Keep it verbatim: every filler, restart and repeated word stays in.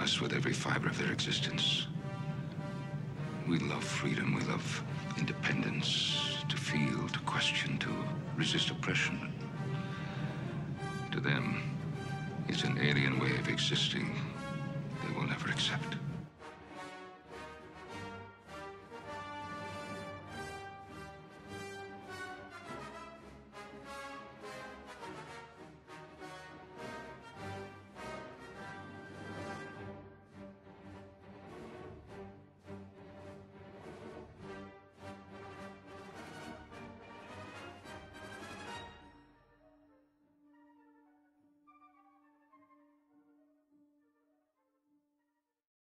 us with every fiber of their existence. We love freedom, we love independence, to feel, to question, to resist oppression. To them, it's an alien way of existing.